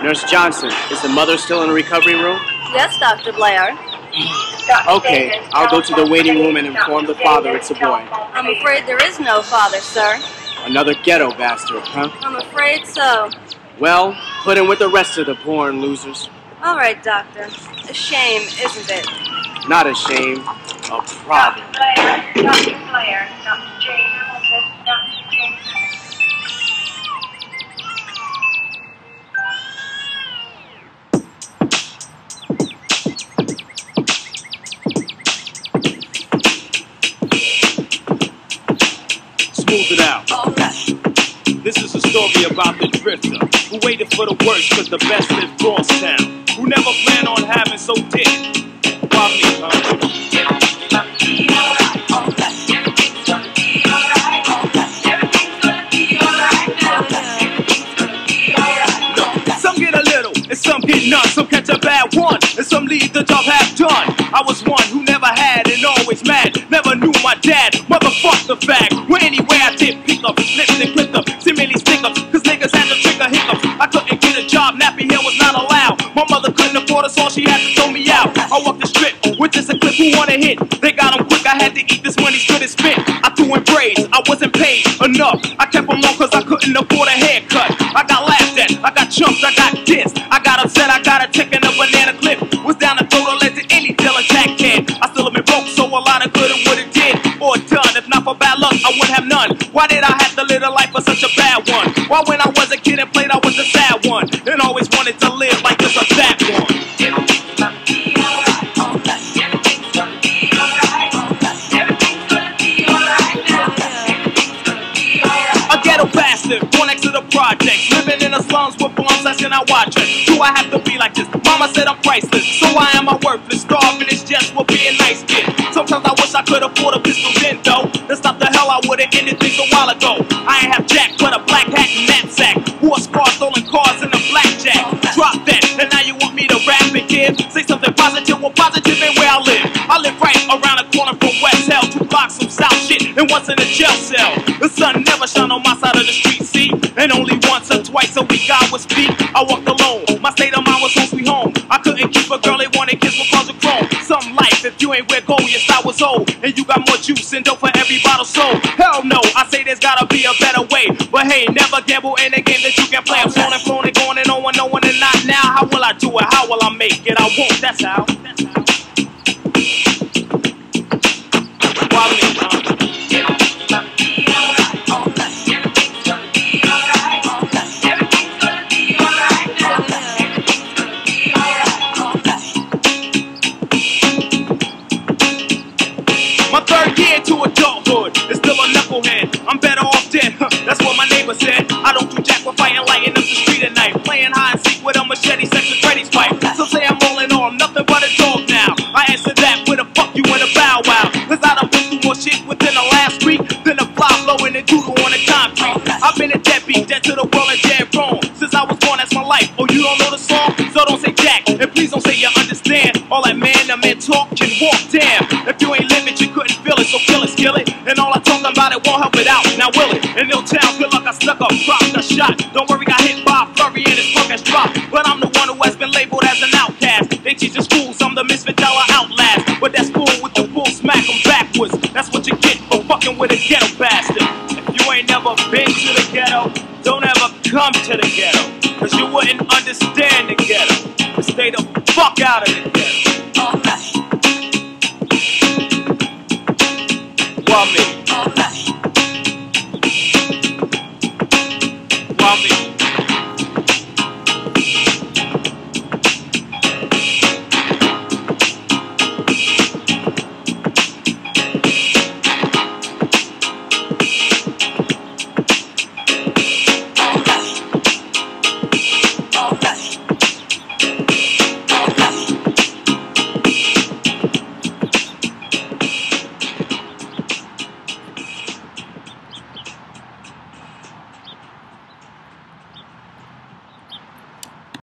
Nurse Johnson, is the mother still in the recovery room? Yes, Dr. Blair. Okay, I'll go to the waiting room and inform the father it's a boy. I'm afraid there is no father, sir. Another ghetto bastard, huh? I'm afraid so. Well, put him with the rest of the born losers. All right, Doctor. A shame, isn't it? Not a shame, a problem. Dr. Blair, Dr. J. Hamilton, Dr. J. Smooth it out. This is a story about the drifter who waited for the worst cause the best lived cross town, who never planned on having so did. Why me, huh? Some get a little, and some get none. Some catch a bad one, and some leave the job half done. I was one who never had and always mad. Never knew my dad, motherfuck the fact. When anywhere I did pick up, lips and clipped up, seemingly stick ups, cause niggas had to trigger hiccups. I couldn't get a job, nappy hair was not allowed. My mother couldn't afford us all, she had to throw me out. I walked the strip with just a clip, who wanna hit? They got them quick, I had to eat this money, stood and spit. I threw in braids, I wasn't paid enough. I kept them long cause I couldn't afford a haircut. I got laughed at, I got chumped, I got dissed. I got upset, I got a tick and a banana clip. Was down the throat or led to any deal attack can. I still have been broke, so a lot of good it would've did or done. If not for bad luck, I wouldn't have none. Why did I have to live a life for such a bad one? Why when I was a kid and played, I was the sad one? And always wanted to live like this or that one. Born next to the projects, living in the slums with bombs, that's and I watch it. Do I have to be like this? Mama said I'm priceless, so why am I worthless? Starving is just for being nice kid. Sometimes I wish I could afford a pistol then though. To stop the hell I would've ended things a while ago. I ain't have jack but a black hat and knapsack. Wore scars, stolen cars, and a blackjack. Drop that, and now you want me to rap and give? Say something positive, well positive ain't where I live. I live right around the corner from West Hell, 2 blocks from South shit, and once in a jail cell. The sun never shone on my side of the street, see? And only once or twice a week I would speak. I walked alone, my state of mind was home sweet home. I couldn't keep a girl, they wanted kids because of chrome. Some life, if you ain't where gold, your style was old. And you got more juice and dope for every bottle sold. Hell no, I say there's gotta be a better way. But hey, never gamble in a game that you can play. I'm flown and flown and going and no one and not now. How will I do it? How will I make it? I won't, that's how. Why me, huh? My third year to adulthood is still a knucklehead. I'm better off dead, that's what my neighbor said. I don't do jack with fighting, lighting up the street at night. Playing hide and seek with a machete, sex and Freddy's fight. Some say I'm rolling on, I'm nothing but a dog now. I answer that with a fuck you and a bow wow. Cause I done been through more shit within the last week than a fly blowing and doodle on the concrete. I've been a deadbeat, dead to the world and dead wrong. Since I was born, that's my life. Oh, you don't know the song? So don't say jack, and please don't say you understand. All that man to man talk can walk, damn. If you ain't live it, you couldn't feel it, so kill it, skill it. And all I talk about it won't help it out, now will it? In Ill Town, good luck, I snuck up, dropped a shot. Don't worry, got hit by a flurry and his punk has dropped. But I'm the one who has been labeled as an outcast. They teach the schools, I'm the misfit dollar outlast. But that's cool with the bull, smack them backwards. That's what you get for fucking with a ghetto bastard. If you ain't never been to the ghetto, don't ever come to the ghetto. Cause you wouldn't understand the ghetto. But stay the fuck out of the ghetto. Why me?